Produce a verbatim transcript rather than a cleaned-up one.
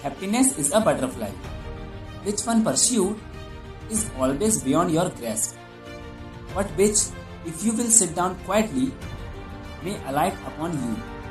Happiness is a butterfly. Which one pursued is always beyond your grasp, but which, if you will sit down quietly, may alight upon you.